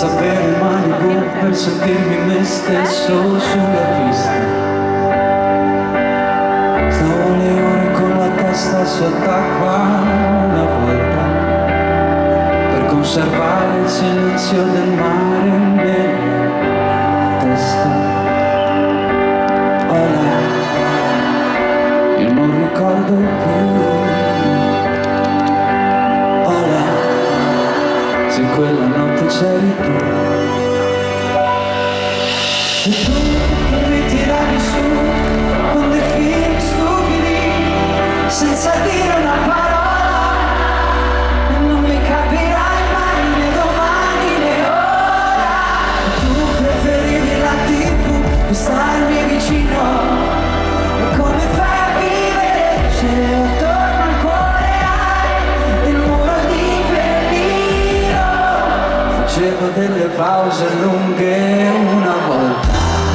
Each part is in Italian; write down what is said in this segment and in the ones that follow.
senza bere Malibu per sentirmi me stesso sulla pista. Stavo le ore con la testa sott'acqua una volta, per conservare il silenzio del mare nella testa. Ora io non ricordo più. Ora se quella notte c'eri tu, e tu mi tiravi su con dei film stupidi senza dire una parola, e non mi capirai mai né domani né ora. Tu preferivi la TV che starmi vicino, e come fai a vivere se attorno al cuore hai il muro di Berlino? Facevo delle pause lunghe una volta,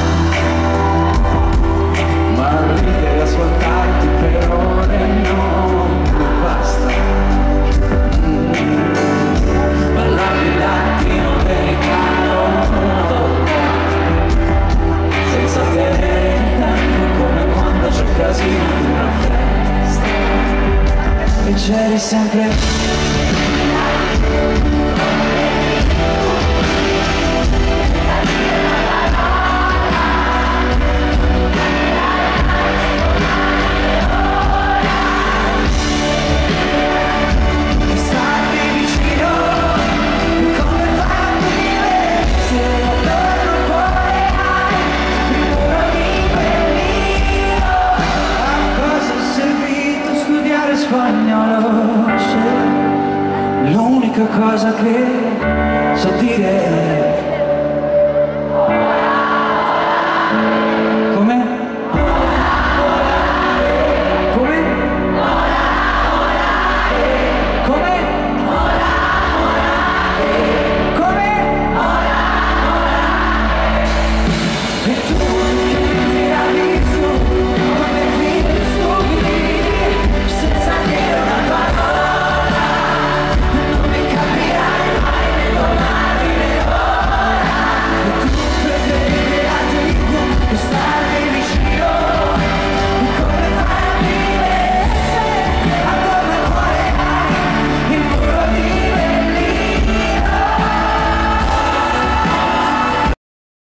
ma ridere e ascoltarti per ore non mi basta. Ballavi latinoamericano una volta, senza tenere il tempo, come quando c'è casino in una festa, e c'eri sempre. Spagnolo, l'unica cosa che so dire